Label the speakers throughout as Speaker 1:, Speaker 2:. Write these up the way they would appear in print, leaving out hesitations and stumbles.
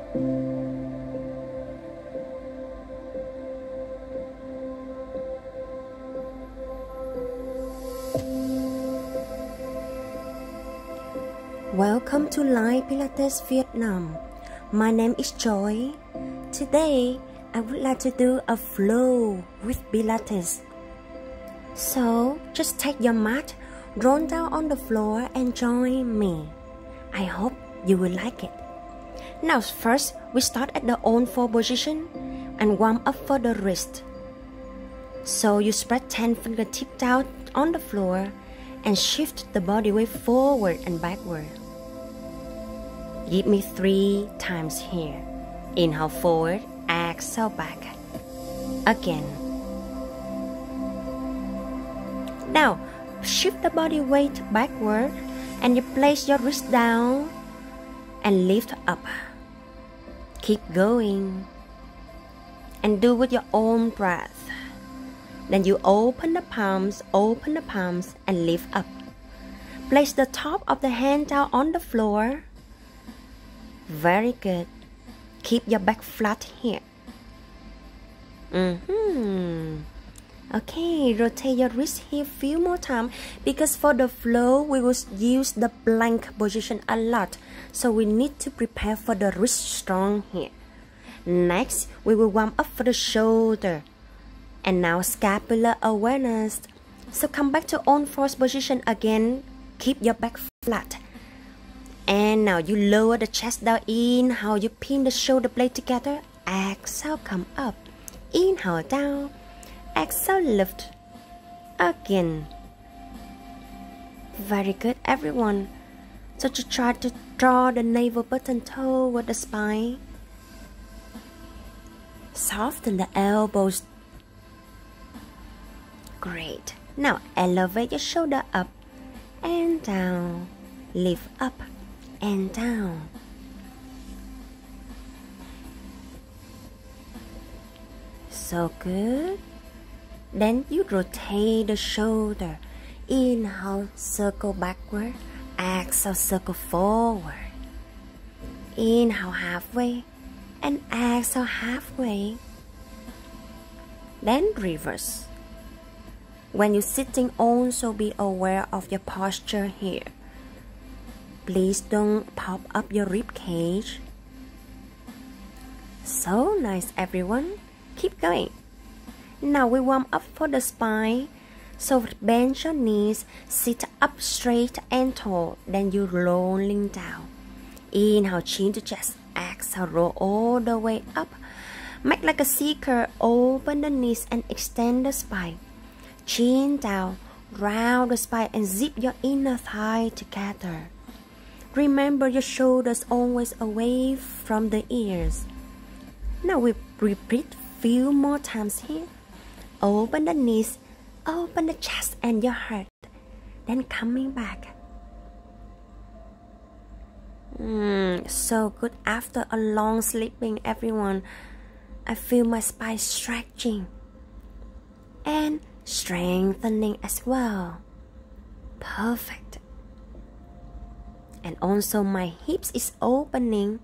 Speaker 1: Welcome to Live Pilates Vietnam. My name is Joy. Today, I would like to do a flow with Pilates. So, just take your mat, roll down on the floor and join me. I hope you will like it. Now first, we start at the on four position and warm up for the wrist. So you spread 10 fingertips down on the floor and shift the body weight forward and backward. Give me 3 times here. Inhale forward, exhale back. Again. Now, shift the body weight backward and you place your wrist down and lift up. Keep going. And do with your own breath. Then you open the palms and lift up. Place the top of the hand down on the floor. Very good. Keep your back flat here. Okay, rotate your wrist here a few more times because for the flow we will use the plank position a lot. So we need to prepare for the wrist strong here. Next, we will warm up for the shoulder. And now scapular awareness. So come back to on fours position again. Keep your back flat. And now you lower the chest down. Inhale, you pin the shoulder blade together. Exhale, come up. Inhale, down. Exhale, lift. Again. Very good, everyone. So to try to draw the navel button toward the spine. Soften the elbows. Great. Now elevate your shoulder up and down. Lift up and down. So good. Then you rotate the shoulder. Inhale, circle backward. Exhale, circle forward. Inhale halfway and exhale halfway. Then reverse. When you're sitting, also be aware of your posture here. Please don't pop up your rib cage. So nice, everyone. Keep going. Now we warm up for the spine. So bend your knees, sit up straight and tall. Then you rolling down. Inhale, chin to chest. Exhale, roll all the way up. Make like a C curve. Open the knees and extend the spine. Chin down, round the spine and zip your inner thigh together. Remember your shoulders always away from the ears. Now we repeat few more times here. Open the knees, open the chest and your heart. Then coming back. So good. After a long sleeping, everyone, I feel my spine stretching and strengthening as well. Perfect. And also my hips is opening.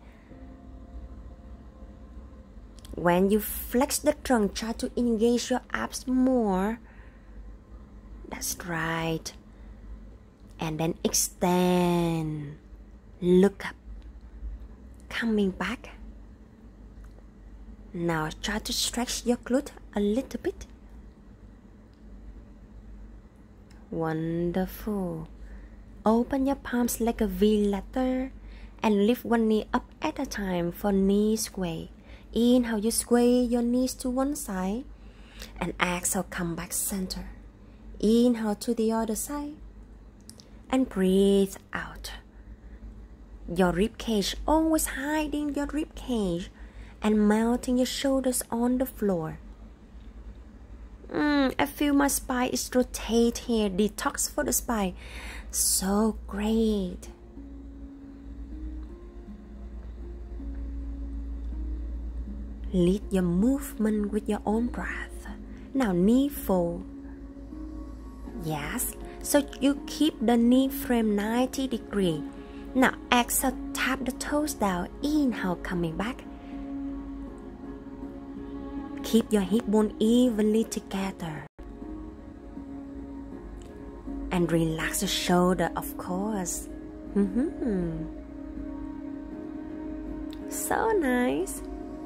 Speaker 1: When you flex the trunk, try to engage your abs more. That's right. And then extend. Look up. Coming back. Now try to stretch your glute a little bit. Wonderful. Open your palms like a V letter and lift one knee up at a time for knee sway. Inhale, you sway your knees to one side and exhale, come back center. Inhale to the other side and breathe out. Your rib cage, always hiding your rib cage and melting your shoulders on the floor. I feel my spine is rotate here. Detox for the spine. So great. Lead your movement with your own breath. Now knee fold. Yes. So you keep the knee frame 90 degrees. Now exhale, tap the toes down. Inhale, coming back. Keep your hip bone evenly together. And relax the shoulder, of course. So nice.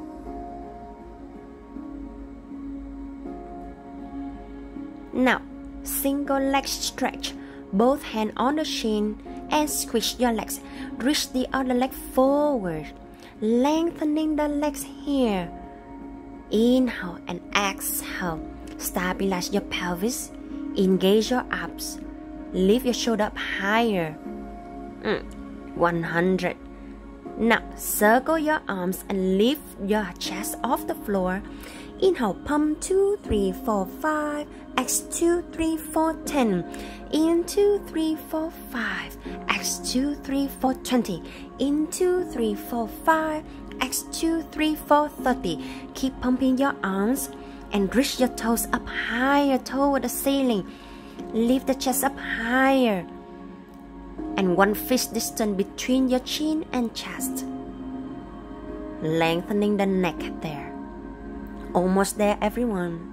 Speaker 1: Now, single leg stretch. Both hands on the shin and squish your legs. Reach the other leg forward. Lengthening the legs here. Inhale and exhale. Stabilize your pelvis. Engage your abs. Lift your shoulder up higher. 100. Now, circle your arms and lift your chest off the floor. Inhale, pump 2, 3, 4, 5. X 2, 3, 4, 10. In 2, 3, 4, 5. X 2, 3, 4, 20. In 2, 3, 4, 5. X 2, 3, 4, 30. Keep pumping your arms and reach your toes up higher toward the ceiling. Lift the chest up higher. And 1 fist distance between your chin and chest. Lengthening the neck there. Almost there, everyone.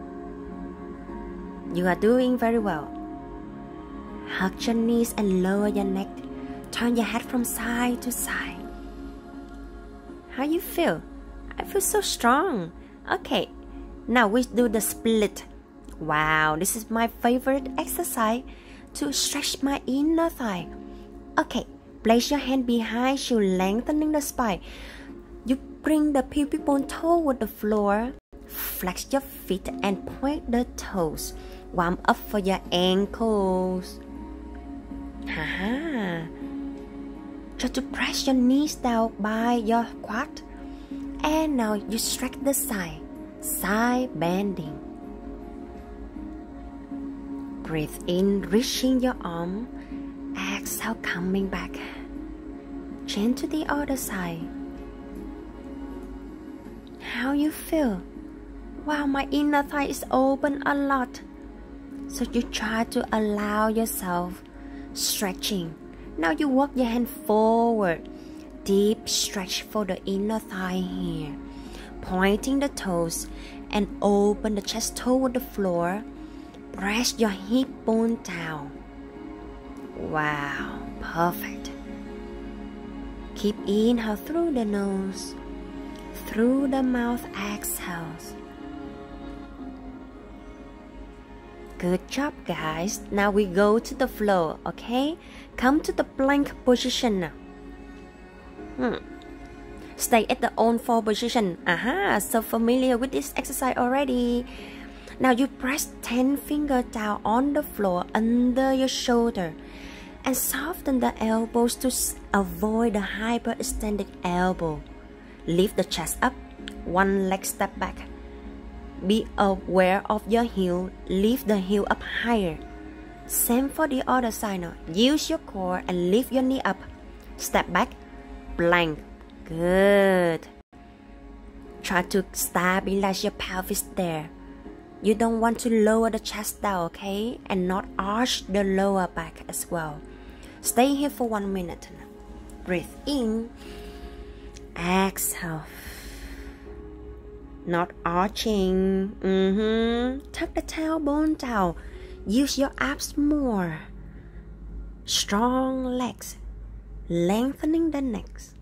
Speaker 1: You are doing very well. Hug your knees and lower your neck. Turn your head from side to side. How you feel? I feel so strong. Okay, now we do the split. Wow, this is my favorite exercise to stretch my inner thigh. Okay, place your hand behind you, lengthening the spine. You bring the pubic bone toward the floor. Flex your feet and point the toes. Warm up for your ankles. Try to press your knees down by your quad. And now you stretch the side bending. Breathe in, reaching your arm. Exhale, coming back. Change to the other side. How you feel? Wow, my inner thigh is open a lot. So you try to allow yourself stretching. Now you walk your hand forward. Deep stretch for the inner thigh here. Pointing the toes and open the chest toward the floor. Press your hip bone down. Wow, perfect. Keep inhale through the nose. Through the mouth, exhales. Good job, guys. Now we go to the floor, okay? Come to the plank position now. Stay at the on fall position. So familiar with this exercise already. Now you press 10 fingers down on the floor under your shoulder and soften the elbows to avoid the hyperextended elbow. Lift the chest up, 1 leg step back. Be aware of your heel. Lift the heel up higher. Same for the other side now. Use your core and lift your knee up. Step back, plank. Good. Try to stabilize your pelvis there. You don't want to lower the chest down, okay? And not arch the lower back as well. Stay here for 1 minute now. Breathe in. Exhale. Not arching. Tuck the tailbone down. Use your abs more. Strong legs. Lengthening the necks.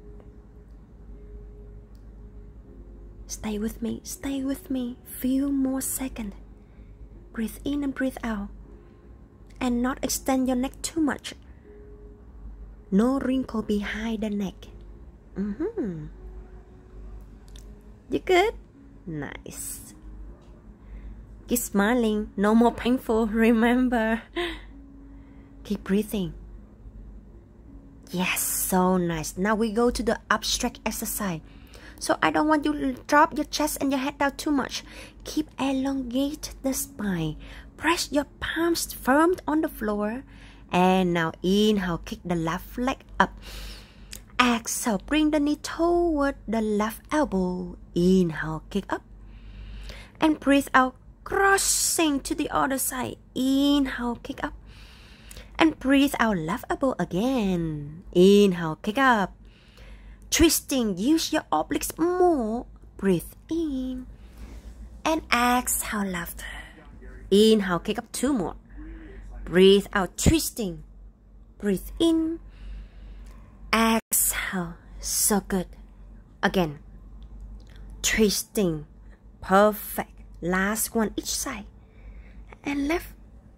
Speaker 1: Stay with me. Stay with me. Few more seconds. Breathe in and breathe out. And not extend your neck too much. No wrinkle behind the neck. You good? Nice. Keep smiling. No more painful, remember. Keep breathing. Yes, so nice. Now we go to the abstract exercise. So I don't want you to drop your chest and your head down too much. Keep elongate the spine. Press your palms firm on the floor. And now inhale, kick the left leg up. Exhale, bring the knee toward the left elbow. Inhale, kick up. And breathe out, crossing to the other side. Inhale, kick up. And breathe out, laughable again. Inhale, kick up. Twisting, use your obliques more. Breathe in. And exhale, laughter. Inhale, kick up 2 more. Breathe out, twisting. Breathe in. Exhale. So good. Again. Twisting. Perfect. Last one each side. And left.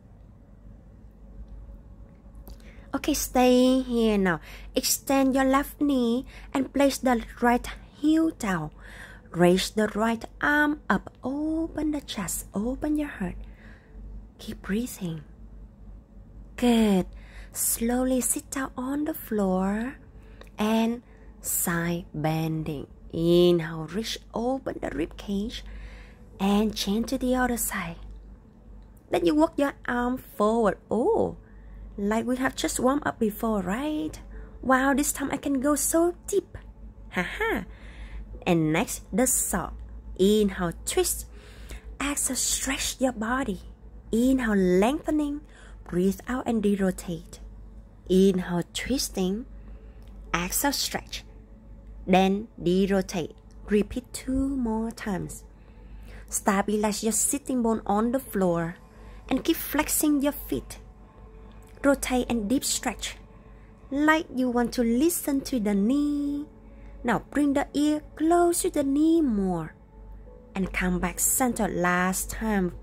Speaker 1: Okay, stay here now. Extend your left knee and place the right heel down. Raise the right arm up. Open the chest. Open your heart. Keep breathing. Good. Slowly sit down on the floor and side bending. Inhale, reach, open the rib cage and change to the other side. Then you walk your arm forward. Oh, like we have just warmed up before, right? Wow, this time I can go so deep. Haha. And next, the saw. Inhale, twist. Exhale, stretch your body. Inhale, lengthening. Breathe out and de-rotate. Inhale, twisting. Exhale, stretch. Then de-rotate. Repeat 2 more times. Stabilize your sitting bone on the floor and keep flexing your feet. Rotate and deep stretch. Like you want to listen to the knee. Now bring the ear close to the knee more. And come back center last time.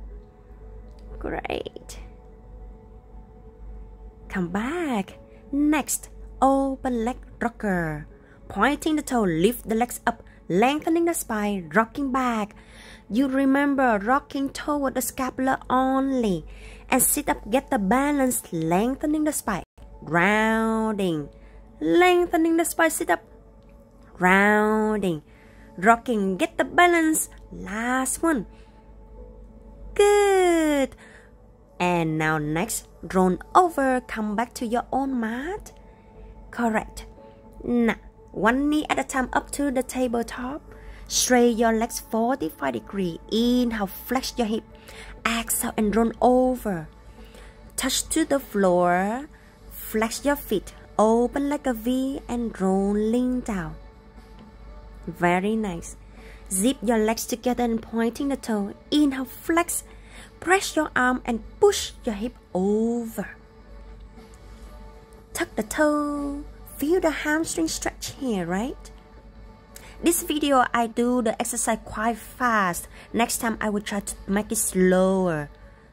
Speaker 1: Great. Come back. Next, open leg rocker. Pointing the toe, lift the legs up, lengthening the spine, rocking back. You remember rocking toward the scapula only. And sit up, get the balance, lengthening the spine. Rounding. Lengthening the spine, sit up. Rounding. Rocking, get the balance. Last one. Good. And now next, roll over, come back to your own mat. Correct. Now, one knee at a time up to the tabletop. Straight your legs 45 degrees. Inhale, flex your hip. Exhale and roll over. Touch to the floor. Flex your feet. Open like a V and rolling down. Very nice. Zip your legs together and pointing the toe. Inhale, flex. Press your arm and push your hip over. Tuck the toe. Feel the hamstring stretch here, right? This video I do the exercise quite fast. Next time I will try to make it slower.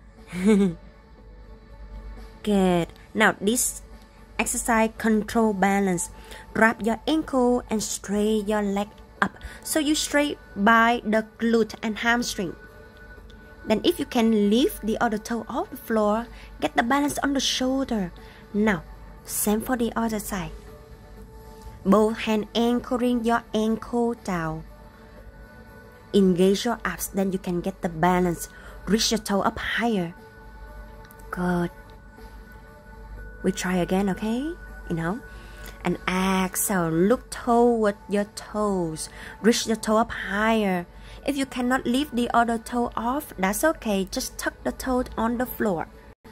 Speaker 1: Good. Now this exercise control balance. Wrap your ankle and straight your leg up. So you straight by the glute and hamstring. Then if you can lift the other toe off the floor, get the balance on the shoulder. Now, same for the other side. Both hand anchoring your ankle down. Engage your abs, then you can get the balance. Reach your toe up higher. Good. We try again, okay? Inhale. And exhale. Look toward your toes. Reach your toe up higher. If you cannot lift the other toe off, that's okay. Just tuck the toe on the floor.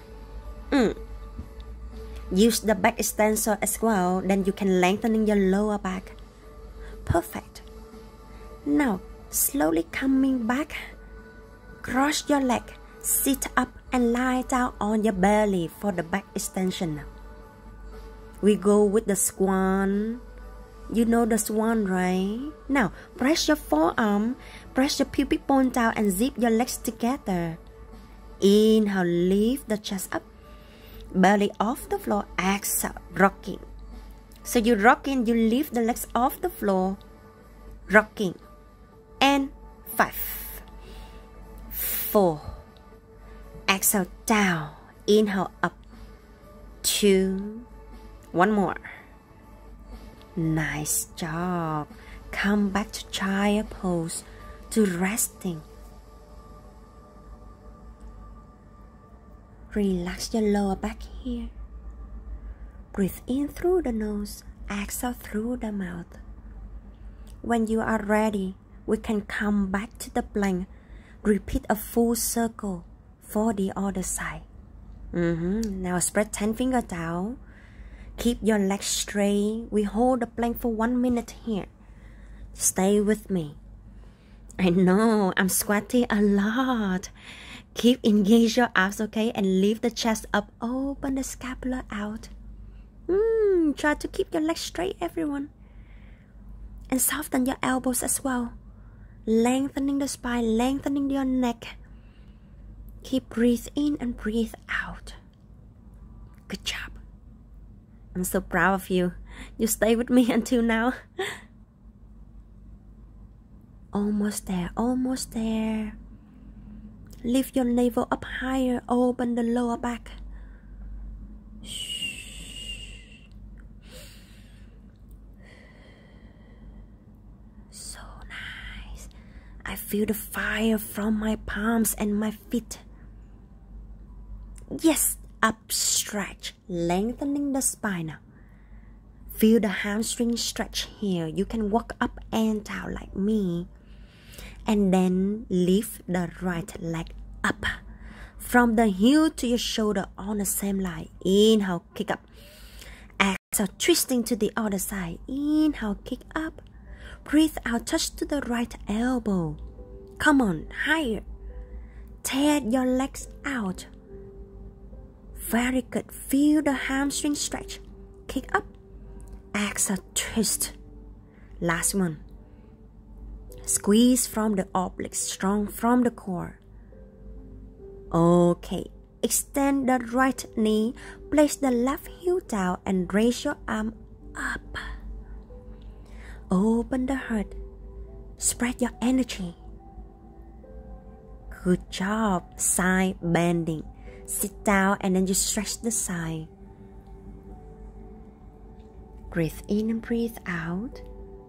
Speaker 1: Use the back extensor as well. Then you can lengthen your lower back. Perfect. Now, slowly coming back. Cross your leg. Sit up and lie down on your belly for the back extension. We go with the swan. You know the swan, right? Now, press your forearm. Press your pubic bone down and zip your legs together. Inhale, lift the chest up. Belly off the floor. Exhale, rocking. So you rocking, you lift the legs off the floor. Rocking. And 5, 4. Exhale, down. Inhale, up. 2. One more. Nice job. Come back to child pose, to resting. Relax your lower back here. Breathe in through the nose, exhale through the mouth. When you are ready, we can come back to the plank. Repeat a full circle for the other side. Now spread 10 fingers down. Keep your legs straight. We hold the plank for 1 minute here. Stay with me. I know I'm squatting a lot. Keep engage your abs, okay? And lift the chest up. Open the scapula out. Try to keep your legs straight, everyone. And soften your elbows as well. Lengthening the spine, lengthening your neck. Keep breathe in and breathe out. Good job. I'm so proud of you. You stay with me until now. Almost there, almost there. Lift your navel up higher. Open the lower back. So nice. I feel the fire from my palms and my feet. Yes, up stretch, lengthening the spine now. Feel the hamstring stretch here. You can walk up and down like me. And then lift the right leg up. From the heel to your shoulder on the same line. Inhale, kick up. Exhale, twisting to the other side. Inhale, kick up. Breathe out, touch to the right elbow. Come on, higher. Tear your legs out. Very good. Feel the hamstring stretch. Kick up. Exhale, twist. Last one. Squeeze from the obliques, strong from the core. Okay. Extend the right knee. Place the left heel down and raise your arm up. Open the heart. Spread your energy. Good job. Side bending. Sit down and then you stretch the side. Breathe in and breathe out.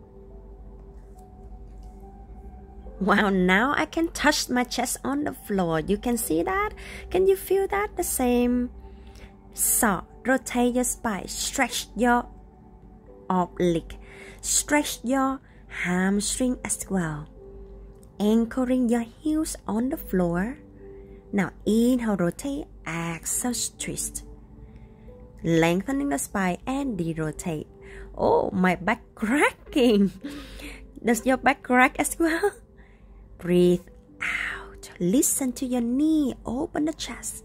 Speaker 1: Wow, now I can touch my chest on the floor. You can see that? Can you feel that? The same. So, rotate your spine. Stretch your oblique. Stretch your hamstring as well. Anchoring your heels on the floor. Now inhale, rotate. Exhale, twist. Lengthening the spine and de-rotate. Oh, my back cracking. Does your back crack as well? Breathe out. Listen to your knee. Open the chest.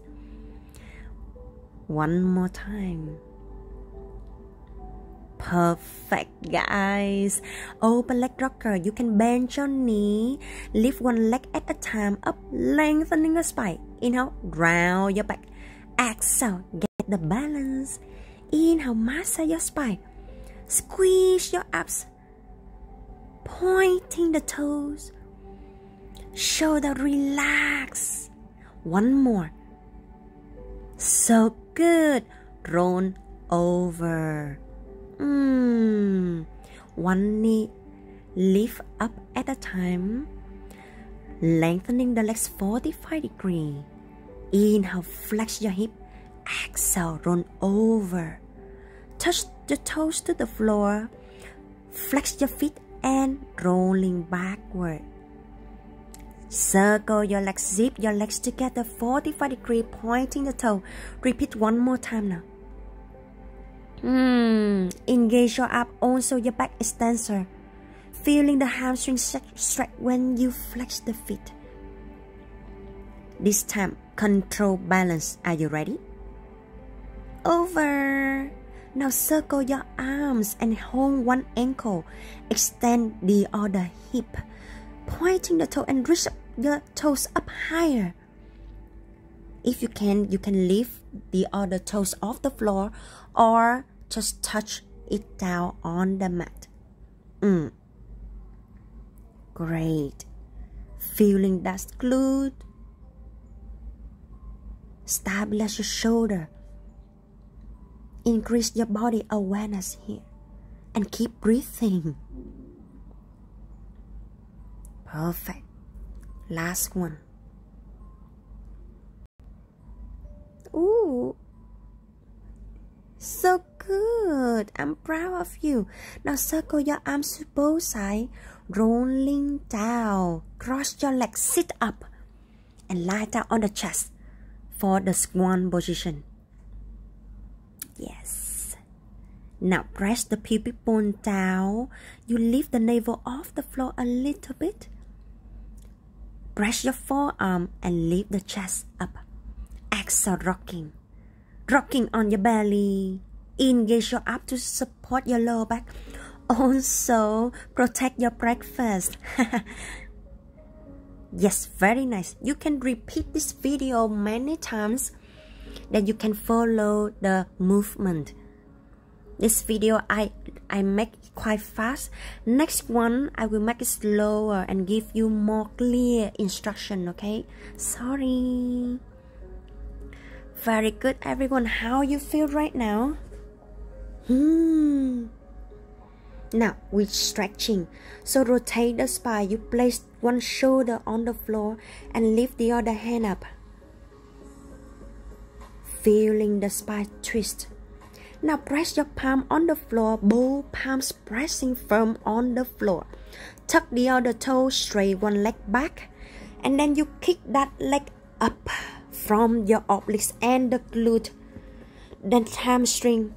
Speaker 1: One more time. Perfect, guys. Open leg rocker. You can bend your knee. Lift one leg at a time up, lengthening the spine. Inhale, round your back. Exhale, get the balance. Inhale, massage your spine. Squeeze your abs. Pointing the toes. Shoulder relax. One more. So good. Roll over. One knee lift up at a time. Lengthening the legs 45 degrees. Inhale, flex your hip. Exhale, roll over. Touch the toes to the floor. Flex your feet and rolling backward. Circle your legs, zip your legs together 45 degrees, pointing the toe. Repeat one more time now. Engage your abs, also your back extensor. Feeling the hamstring stretch when you flex the feet. This time, control balance. Are you ready? Over. Now circle your arms and hold one ankle. Extend the other hip. Pointing the toe and reach your toes up higher. If you can lift the other toes off the floor or just touch it down on the mat. Great. Feeling that's glute. Stabilize your shoulder. Increase your body awareness here. And keep breathing. Perfect. Last one. Ooh. So good. I'm proud of you. Now circle your arms to both sides. Rolling down. Cross your legs. Sit up. And lie down on the chest. for the swan position. Yes. Now press the pubic bone down. You lift the navel off the floor a little bit. Press your forearm and lift the chest up. Exhale, rocking. Rocking on your belly. Engage your abs to support your lower back. Also, protect your breakfast. Yes, very nice. You can repeat this video many times. Then you can follow the movement. This video I make quite fast. Next one I will make it slower and give you more clear instruction, okay? Sorry. Very good, everyone. How you feel right now? Now we're stretching. So rotate the spine. You place one shoulder on the floor and lift the other hand up. Feeling the spine twist. Now press your palm on the floor, both palms pressing firm on the floor. Tuck the other toe, straight one leg back, and then you kick that leg up from your obliques and the glute, then hamstring.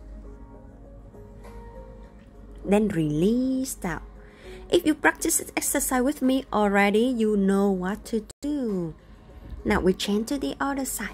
Speaker 1: Then release down. If you practice this exercise with me already, you know what to do. Now we change to the other side.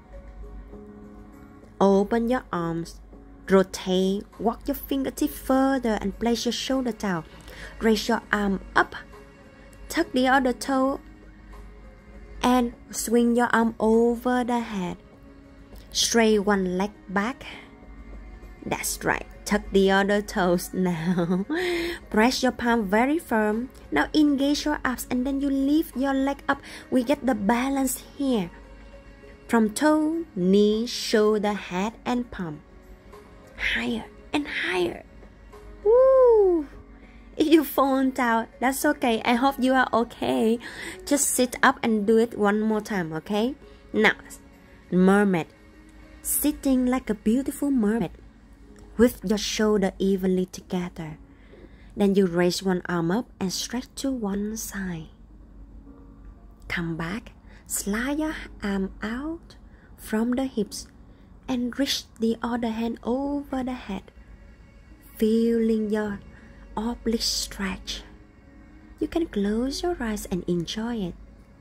Speaker 1: Open your arms. Rotate, walk your fingertips further and place your shoulder down. Raise your arm up. Tuck the other toe and swing your arm over the head. Straight one leg back. That's right. Tuck the other toes now. Press your palm very firm. Now engage your abs and then you lift your leg up. We get the balance here. From toe, knee, shoulder, head and palm. Higher and higher. Woo! If you fall down, that's okay. I hope you are okay. Just sit up and do it one more time, okay? Now, mermaid. Sitting like a beautiful mermaid with your shoulder evenly together. Then you raise one arm up and stretch to one side. Come back, slide your arm out from the hips and reach the other hand over the head, feeling your oblique stretch. You can close your eyes and enjoy it.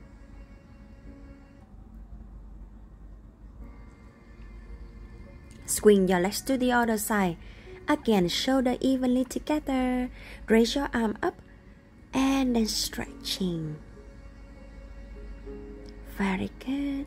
Speaker 1: Swing your legs to the other side. Again, shoulder evenly together. Raise your arm up and then stretching. Very good.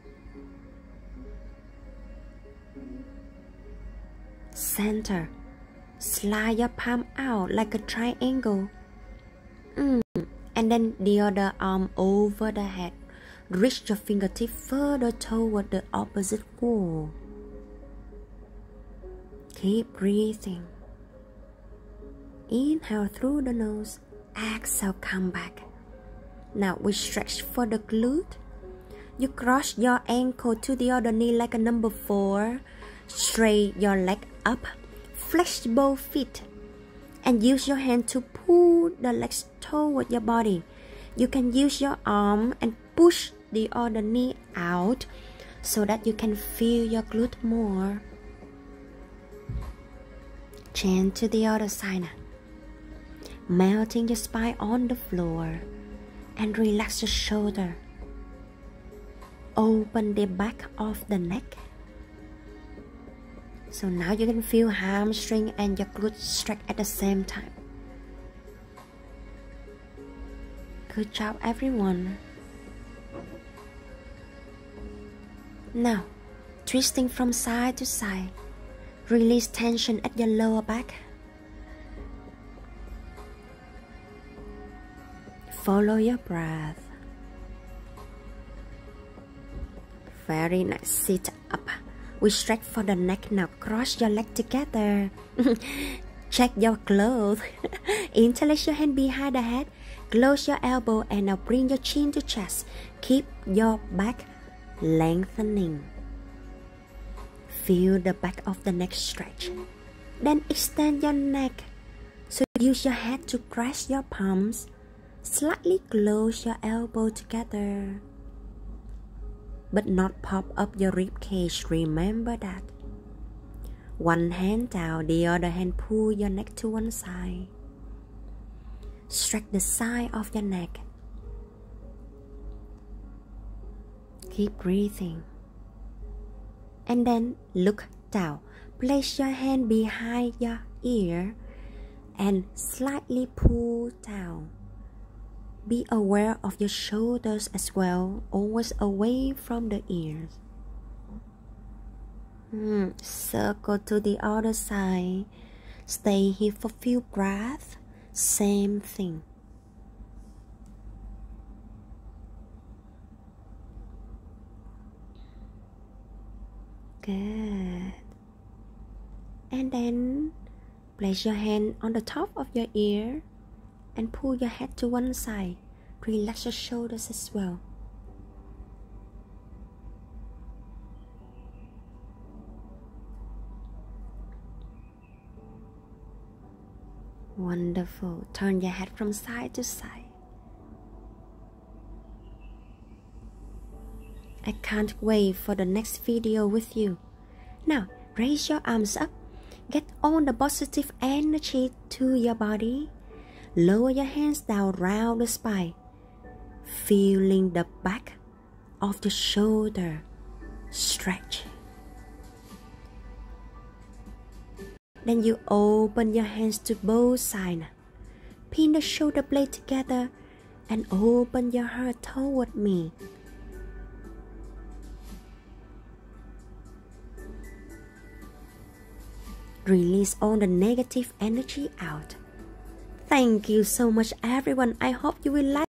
Speaker 1: Center. Slide your palm out like a triangle. And then the other arm over the head. Reach your fingertip further toward the opposite wall. Keep breathing. Inhale through the nose. Exhale, come back. Now we stretch for the glute. You cross your ankle to the other knee like a number 4. Straight your leg up. Flex both feet. And use your hand to pull the legs toward your body. You can use your arm and push the other knee out so that you can feel your glute more. Change to the other side now. Melting your spine on the floor and relax your shoulder. Open the back of the neck. So now you can feel hamstring and your glutes stretch at the same time. Good job, everyone. Now, twisting from side to side. Release tension at your lower back. Follow your breath. Very nice. Sit up. We stretch for the neck now. Cross your leg together. Check your clothes. Interlace your hand behind the head. Close your elbow and now bring your chin to chest. Keep your back lengthening. Feel the back of the neck stretch. Then extend your neck. So use your head to press your palms. Slightly close your elbow together. but not pop up your rib cage. Remember that. One hand down, the other hand pull your neck to one side. Stretch the side of your neck. Keep breathing. And then look down. Place your hand behind your ear and slightly pull down. Be aware of your shoulders as well, always away from the ears. Circle to the other side. Stay here for a few breaths. Same thing. Good. And then place your hand on the top of your ear and pull your head to one side. Relax your shoulders as well. Wonderful. Turn your head from side to side. I can't wait for the next video with you. Now, raise your arms up. Get all the positive energy to your body. Lower your hands down round the spine. Feeling the back of the shoulder stretch. Then you open your hands to both sides. Pin the shoulder blade together and open your heart toward me. Release all the negative energy out. Thank you so much, everyone. I hope you will like